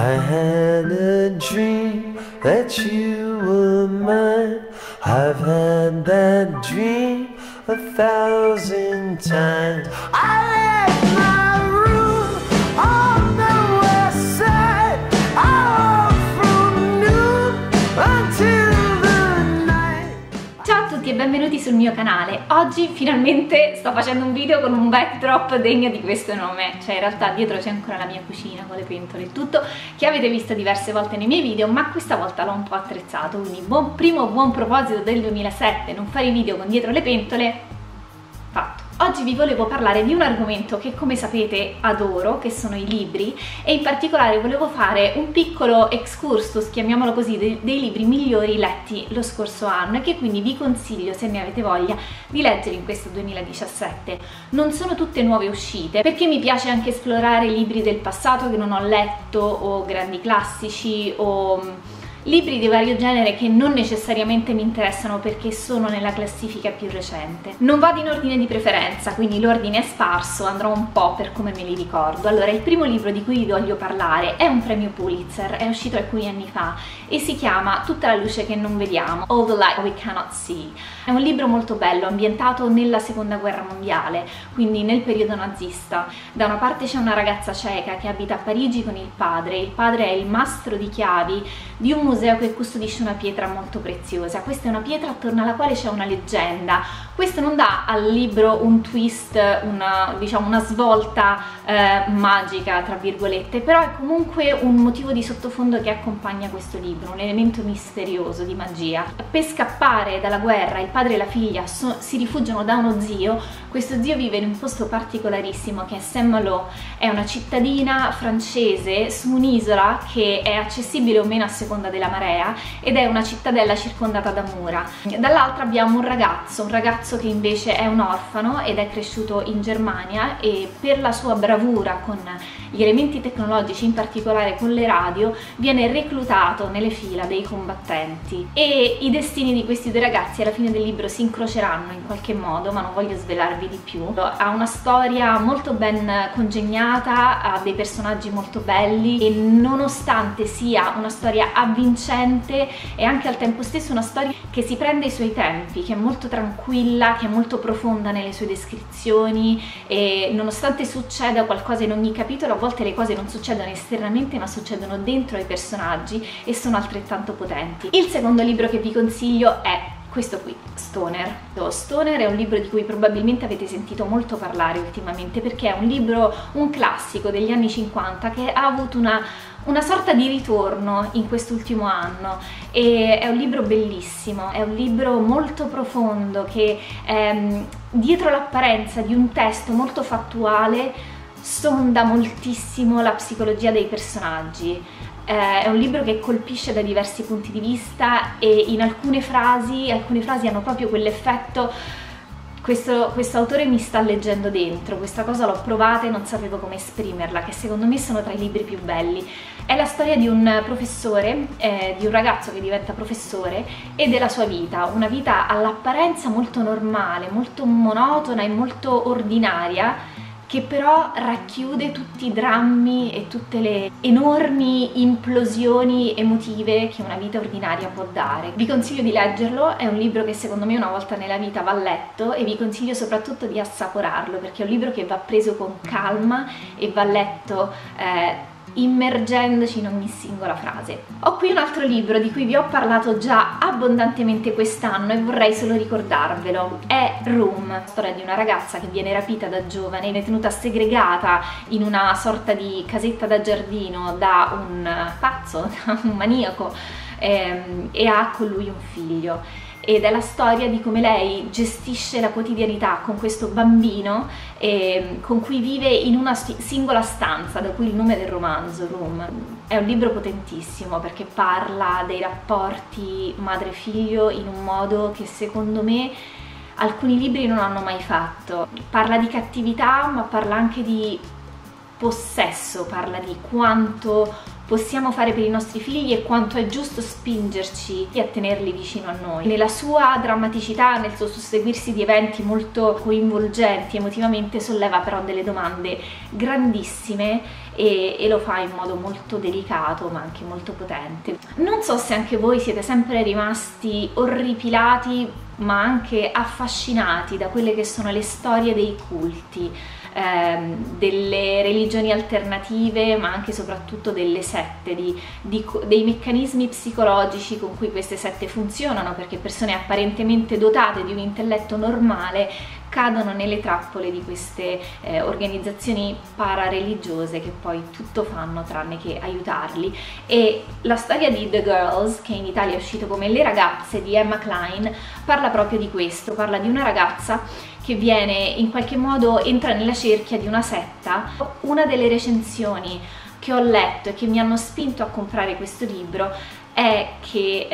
I had a dream that you were mine. I've had that dream 1,000 times. I left my room on the west side, all from noon until the night. Ciao a tutti e benvenuti sul mio canale. Oggi finalmente sto facendo un video con un backdrop degno di questo nome. Cioè in realtà dietro c'è ancora la mia cucina con le pentole e tutto, che avete visto diverse volte nei miei video, ma questa volta l'ho un po' attrezzato. Quindi primo buon proposito del 2007, non fare i video con dietro le pentole, fatto. Oggi vi volevo parlare di un argomento che, come sapete, adoro, che sono i libri, e in particolare volevo fare un piccolo excursus, chiamiamolo così, dei libri migliori letti lo scorso anno e che quindi vi consiglio, se ne avete voglia, di leggere in questo 2017. Non sono tutte nuove uscite, perché mi piace anche esplorare libri del passato che non ho letto, o grandi classici, o libri di vario genere che non necessariamente mi interessano perché sono nella classifica più recente. Non vado in ordine di preferenza, quindi l'ordine è sparso, andrò un po' per come me li ricordo. Allora, il primo libro di cui vi voglio parlare è un premio Pulitzer, è uscito alcuni anni fa e si chiama Tutta la luce che non vediamo, All the Light We Cannot See. È un libro molto bello, ambientato nella seconda guerra mondiale, quindi nel periodo nazista. Da una parte c'è una ragazza cieca che abita a Parigi con il padre è il mastro di chiavi di un museo che custodisce una pietra molto preziosa. Questa è una pietra attorno alla quale c'è una leggenda. Questo non dà al libro un twist, una svolta magica, tra virgolette, però è comunque un motivo di sottofondo che accompagna questo libro, un elemento misterioso di magia. Per scappare dalla guerra il padre e la figlia si rifugiano da uno zio. Questo zio vive in un posto particolarissimo che è Saint-Malo, è una cittadina francese su un'isola che è accessibile o meno a seconda della marea ed è una cittadella circondata da mura. Dall'altra abbiamo un ragazzo che invece è un orfano ed è cresciuto in Germania e per la sua bravura con gli elementi tecnologici, in particolare con le radio, viene reclutato nelle fila dei combattenti e i destini di questi due ragazzi alla fine del libro si incroceranno in qualche modo, ma non voglio svelarvi di più. Ha una storia molto ben congegnata, ha dei personaggi molto belli e nonostante sia una storia avvincente è anche al tempo stesso una storia che si prende i suoi tempi, che è molto tranquilla, che è molto profonda nelle sue descrizioni e nonostante succeda qualcosa in ogni capitolo, a volte le cose non succedono esternamente ma succedono dentro ai personaggi e sono altrettanto potenti. Il secondo libro che vi consiglio è questo qui, Stoner. Stoner è un libro di cui probabilmente avete sentito molto parlare ultimamente perché è un classico degli anni 50 che ha avuto una sorta di ritorno in quest'ultimo anno e è un libro bellissimo, è un libro molto profondo che dietro l'apparenza di un testo molto fattuale sonda moltissimo la psicologia dei personaggi. È un libro che colpisce da diversi punti di vista e in alcune frasi hanno proprio quell'effetto: questo autore mi sta leggendo dentro, questa cosa l'ho provata e non sapevo come esprimerla, che secondo me sono tra i libri più belli. È la storia di un professore, di un ragazzo che diventa professore e della sua vita, una vita all'apparenza molto normale, molto monotona e molto ordinaria, che però racchiude tutti i drammi e tutte le enormi implosioni emotive che una vita ordinaria può dare. Vi consiglio di leggerlo, è un libro che secondo me una volta nella vita va letto e vi consiglio soprattutto di assaporarlo perché è un libro che va preso con calma e va letto immergendoci in ogni singola frase. Ho qui un altro libro di cui vi ho parlato già abbondantemente quest'anno e vorrei solo ricordarvelo. È Room, storia di una ragazza che viene rapita da giovane, viene tenuta segregata in una sorta di casetta da giardino da un pazzo, da un maniaco, e ha con lui un figlio. Ed è la storia di come lei gestisce la quotidianità con questo bambino con cui vive in una singola stanza, da cui il nome del romanzo, Room. È un libro potentissimo perché parla dei rapporti madre-figlio in un modo che secondo me alcuni libri non hanno mai fatto. Parla di cattività ma parla anche di possesso, parla di quanto possiamo fare per i nostri figli e quanto è giusto spingerci a tenerli vicino a noi. Nella sua drammaticità, nel suo susseguirsi di eventi molto coinvolgenti emotivamente, solleva però delle domande grandissime e lo fa in modo molto delicato ma anche molto potente. Non so se anche voi siete sempre rimasti orripilati ma anche affascinati da quelle che sono le storie dei culti, delle religioni alternative, ma anche e soprattutto delle sette, dei meccanismi psicologici con cui queste sette funzionano, perché persone apparentemente dotate di un intelletto normale cadono nelle trappole di queste organizzazioni parareligiose che poi tutto fanno tranne che aiutarli. E la storia di The Girls, che in Italia è uscito come Le ragazze, di Emma Cline, parla proprio di questo, parla di una ragazza che viene in qualche modo, entra nella cerchia di una setta. Una delle recensioni che ho letto e che mi hanno spinto a comprare questo libro è che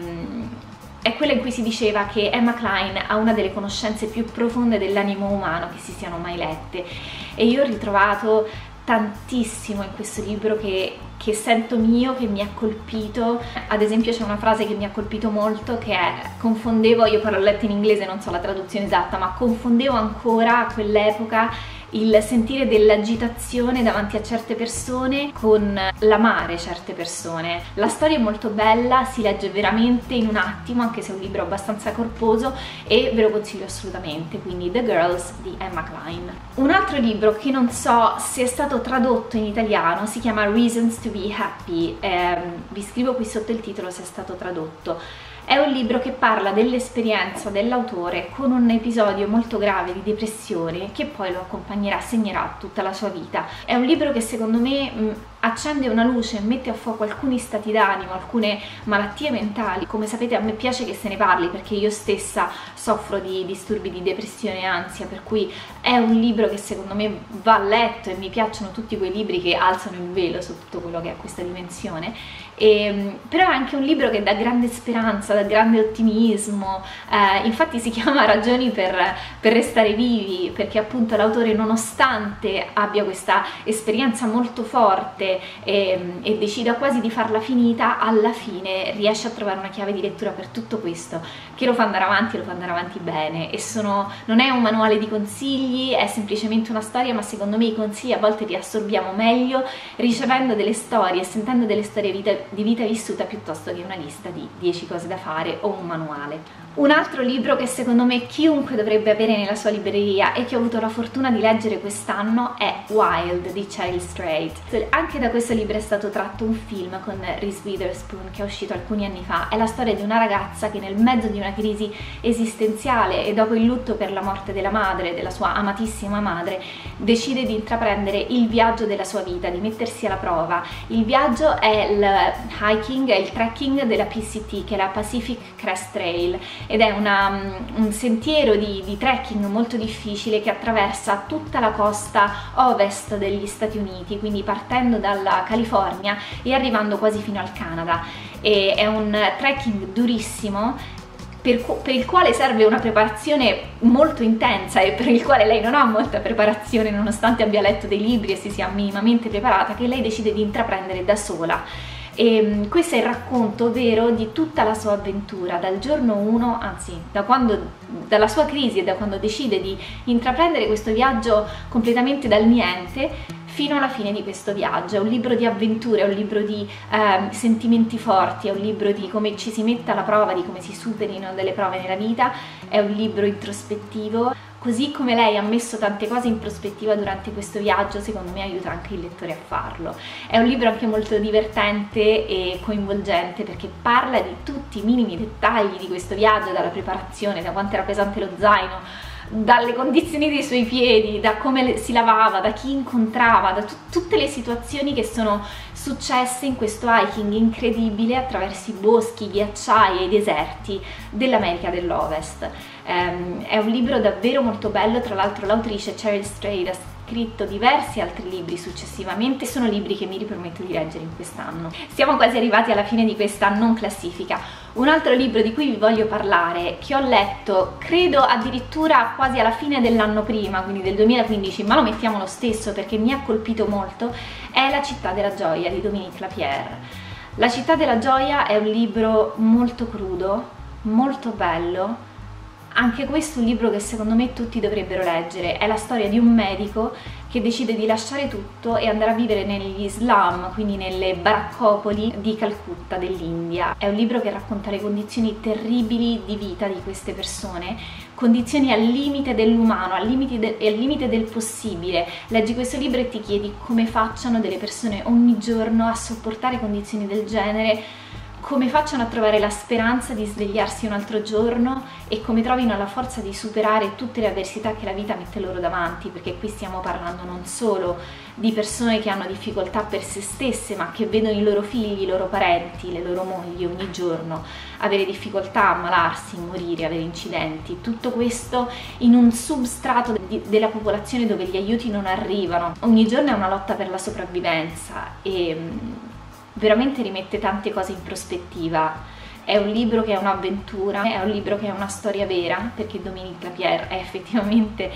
è quella in cui si diceva che Emma Cline ha una delle conoscenze più profonde dell'animo umano che si siano mai lette, e io ho ritrovato tantissimo in questo libro che sento mio, che mi ha colpito. Ad esempio c'è una frase che mi ha colpito molto, che è: confondevo, io però l'ho letta in inglese, non so la traduzione esatta, ma confondevo ancora a quell'epoca il sentire dell'agitazione davanti a certe persone con l'amare certe persone. La storia è molto bella, si legge veramente in un attimo, anche se è un libro abbastanza corposo, e ve lo consiglio assolutamente. Quindi The Girls di Emma Cline. Un altro libro che non so se è stato tradotto in italiano si chiama Reasons to be Happy, vi scrivo qui sotto il titolo se è stato tradotto. È un libro che parla dell'esperienza dell'autore con un episodio molto grave di depressione che poi lo accompagnerà, segnerà tutta la sua vita. È un libro che secondo me accende una luce, mette a fuoco alcuni stati d'animo, alcune malattie mentali. Come sapete, a me piace che se ne parli perché io stessa soffro di disturbi di depressione e ansia, per cui è un libro che secondo me va letto, e mi piacciono tutti quei libri che alzano il velo su tutto quello che è questa dimensione. Però è anche un libro che dà grande speranza, dà grande ottimismo, infatti si chiama Ragioni per restare vivi, perché appunto l'autore, nonostante abbia questa esperienza molto forte e decida quasi di farla finita, alla fine riesce a trovare una chiave di lettura per tutto questo, che lo fa andare avanti e lo fa andare avanti bene. E non è un manuale di consigli, è semplicemente una storia, ma secondo me i consigli a volte li assorbiamo meglio ricevendo delle storie, sentendo delle storie di vita vissuta, piuttosto che una lista di 10 cose da fare o un manuale. Un altro libro che secondo me chiunque dovrebbe avere nella sua libreria e che ho avuto la fortuna di leggere quest'anno è Wild di Cheryl Strait. Anche da questo libro è stato tratto un film con Reese Witherspoon che è uscito alcuni anni fa. È la storia di una ragazza che nel mezzo di una crisi esistenziale e dopo il lutto per la morte della madre, della sua amatissima madre, decide di intraprendere il viaggio della sua vita, di mettersi alla prova. Il viaggio è il hiking, è il trekking della PCT, che è la Pacific Crest Trail, ed è un sentiero di trekking molto difficile che attraversa tutta la costa ovest degli Stati Uniti, quindi partendo dalla California e arrivando quasi fino al Canada. E è un trekking durissimo per il quale serve una preparazione molto intensa, e per il quale lei non ha molta preparazione, nonostante abbia letto dei libri e si sia minimamente preparata, che lei decide di intraprendere da sola. E questo è il racconto vero di tutta la sua avventura, dal giorno 1, anzi dalla sua crisi e da quando decide di intraprendere questo viaggio completamente dal niente fino alla fine di questo viaggio. È un libro di avventure, è un libro di sentimenti forti, è un libro di come ci si metta alla prova, di come si superino delle prove nella vita, è un libro introspettivo. Così come lei ha messo tante cose in prospettiva durante questo viaggio, secondo me aiuta anche il lettore a farlo. È un libro anche molto divertente e coinvolgente, perché parla di tutti i minimi dettagli di questo viaggio, dalla preparazione, da quanto era pesante lo zaino, dalle condizioni dei suoi piedi, da come si lavava, da chi incontrava, da tutte le situazioni che sono successe in questo hiking incredibile attraverso i boschi, i ghiacciai e i deserti dell'America dell'Ovest. È un libro davvero molto bello. Tra l'altro l'autrice Cheryl Strait ha scritto diversi altri libri successivamente, sono libri che mi riprometto di leggere in quest'anno. Siamo quasi arrivati alla fine di questa non classifica. Un altro libro di cui vi voglio parlare, che ho letto credo addirittura quasi alla fine dell'anno prima, quindi del 2015, ma lo mettiamo lo stesso perché mi ha colpito molto, è La città della gioia di Dominique Lapierre. La città della gioia è un libro molto crudo, molto bello, Anche questo è un libro che secondo me tutti dovrebbero leggere. È la storia di un medico che decide di lasciare tutto e andare a vivere negli slum, quindi nelle baraccopoli di Calcutta dell'India. È un libro che racconta le condizioni terribili di vita di queste persone, condizioni al limite dell'umano, al limite del possibile. Leggi questo libro e ti chiedi come facciano delle persone ogni giorno a sopportare condizioni del genere, come facciano a trovare la speranza di svegliarsi un altro giorno e come trovino la forza di superare tutte le avversità che la vita mette loro davanti, perché qui stiamo parlando non solo di persone che hanno difficoltà per se stesse, ma che vedono i loro figli, i loro parenti, le loro mogli ogni giorno avere difficoltà, ammalarsi, morire, avere incidenti. Tutto questo in un substrato della popolazione dove gli aiuti non arrivano. Ogni giorno è una lotta per la sopravvivenza e veramente rimette tante cose in prospettiva. È un libro che è un'avventura, è un libro che è una storia vera, perché Dominique Lapierre è effettivamente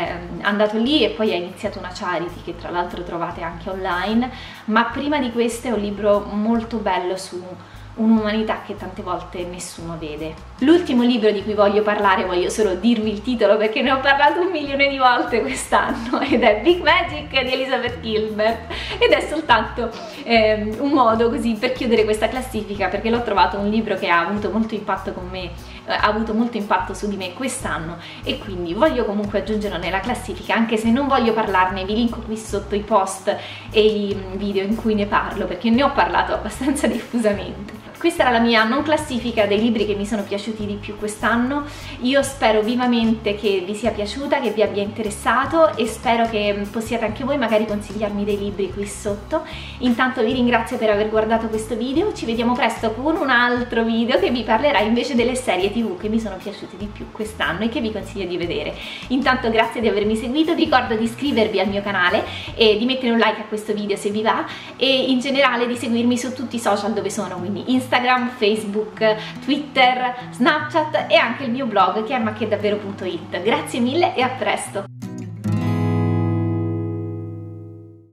andato lì e poi ha iniziato una charity che tra l'altro trovate anche online, ma prima di questo è un libro molto bello su un'umanità che tante volte nessuno vede. L'ultimo libro di cui voglio parlare, voglio solo dirvi il titolo perché ne ho parlato 1 milione di volte quest'anno, ed è Big Magic di Elizabeth Gilbert, ed è soltanto un modo così per chiudere questa classifica, perché l'ho trovato un libro che ha avuto molto impatto con me, ha avuto molto impatto su di me quest'anno, e quindi voglio comunque aggiungerlo nella classifica, anche se non voglio parlarne. Vi linko qui sotto i post e i video in cui ne parlo, perché ne ho parlato abbastanza diffusamente. Questa era la mia non classifica dei libri che mi sono piaciuti di più quest'anno. Io spero vivamente che vi sia piaciuta, che vi abbia interessato, e spero che possiate anche voi magari consigliarmi dei libri qui sotto. Intanto vi ringrazio per aver guardato questo video, ci vediamo presto con un altro video che vi parlerà invece delle serie TV che mi sono piaciute di più quest'anno e che vi consiglio di vedere. Intanto grazie di avermi seguito, vi ricordo di iscrivervi al mio canale e di mettere un like a questo video se vi va, e in generale di seguirmi su tutti i social dove sono, quindi Instagram, Facebook, Twitter, Snapchat e anche il mio blog che è macchedavvero.it. Grazie mille e a presto!